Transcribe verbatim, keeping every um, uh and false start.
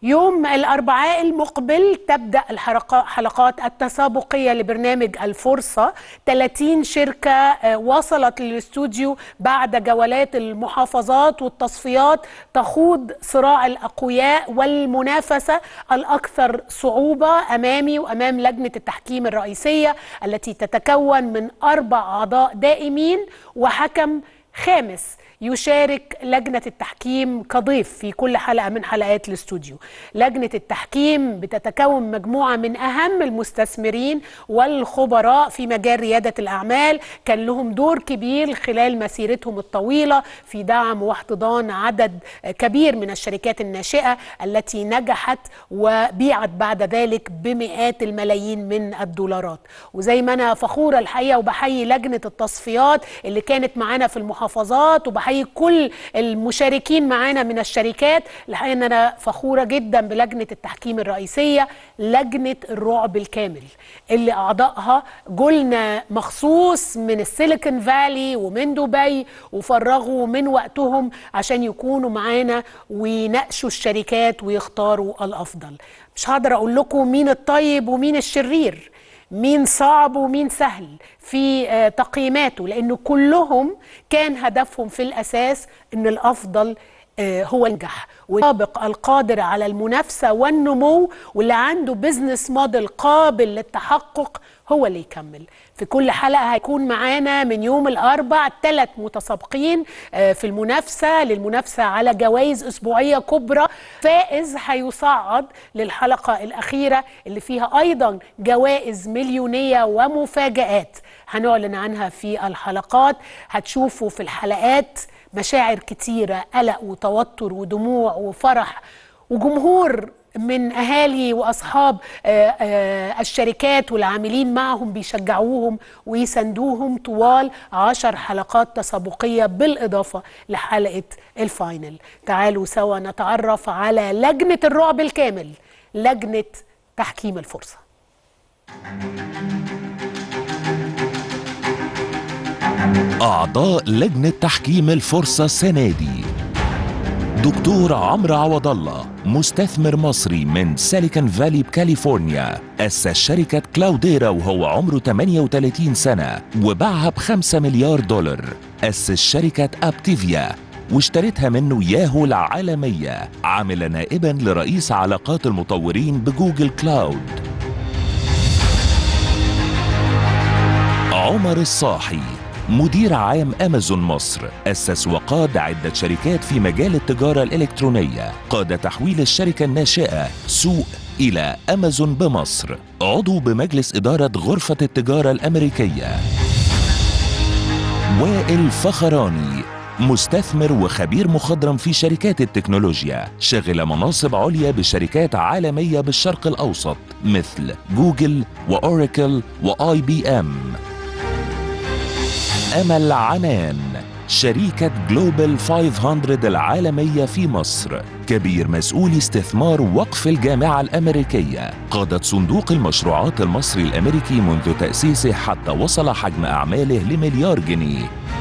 يوم الأربعاء المقبل تبدأ الحلقات التسابقية لبرنامج الفرصة. ثلاثين شركة وصلت للاستوديو بعد جولات المحافظات والتصفيات تخوض صراع الأقوياء والمنافسة الأكثر صعوبة أمامي وأمام لجنة التحكيم الرئيسية التي تتكون من أربع أعضاء دائمين وحكم خامس يشارك لجنة التحكيم كضيف في كل حلقة من حلقات الاستوديو. لجنة التحكيم بتتكون مجموعة من أهم المستثمرين والخبراء في مجال ريادة الأعمال، كان لهم دور كبير خلال مسيرتهم الطويلة في دعم واحتضان عدد كبير من الشركات الناشئة التي نجحت وبيعت بعد ذلك بمئات الملايين من الدولارات. وزي ما أنا فخورة الحقيقة وبحيي لجنة التصفيات اللي كانت معانا في المحافظات، وبحيي كل المشاركين معانا من الشركات. الحقيقة ان انا فخورة جدا بلجنة التحكيم الرئيسية، لجنة الرعب الكامل اللي اعضائها جولنا مخصوص من السيليكون فالي ومن دبي وفرغوا من وقتهم عشان يكونوا معانا ويناقشوا الشركات ويختاروا الافضل. مش هقدر اقول لكم مين الطيب ومين الشرير، مين صعب ومين سهل في تقييماته، لأنه كلهم كان هدفهم في الأساس أن الأفضل هو ينجح ويطابق القادر على المنافسة والنمو، واللي عنده بيزنس موديل قابل للتحقق هو اللي يكمل. في كل حلقة هيكون معانا من يوم الأربع ثلاث متسابقين في المنافسة للمنافسة على جوائز أسبوعية كبرى. فائز هيصعد للحلقة الأخيرة اللي فيها أيضا جوائز مليونية ومفاجآت هنعلن عنها في الحلقات. هتشوفوا في الحلقات مشاعر كتيرة، قلق وتوتر ودموع وفرح، وجمهور من أهالي وأصحاب الشركات والعاملين معهم بيشجعوهم ويساندوهم طوال عشر حلقات تسابقية بالإضافة لحلقة الفاينل. تعالوا سوا نتعرف على لجنة الرعب الكامل، لجنة تحكيم الفرصة. أعضاء لجنة تحكيم الفرصة السنة دي: دكتور عمرو عوض الله، مستثمر مصري من سيليكون فالي بكاليفورنيا، أسس شركة كلاوديرا وهو عمره ثمانية وثلاثين سنة وباعها بخمسة مليار دولار. أسس شركة أبتيفيا واشترتها منه ياهو العالمية. عمل نائبا لرئيس علاقات المطورين بجوجل كلاود. عمر الصاحي، مدير عام أمازون مصر، أسس وقاد عدة شركات في مجال التجارة الإلكترونية. قاد تحويل الشركة الناشئة سوق إلى أمازون بمصر. عضو بمجلس إدارة غرفة التجارة الأمريكية. وائل فخراني، مستثمر وخبير مخضرم في شركات التكنولوجيا، شغل مناصب عليا بشركات عالمية بالشرق الأوسط مثل جوجل وأوراكل وآي بي إم. أمل عنان، شركة جلوبال خمسمية العالمية في مصر، كبير مسؤول استثمار وقف الجامعة الأمريكية. قادت صندوق المشروعات المصري الأمريكي منذ تأسيسه حتى وصل حجم أعماله لمليار جنيه.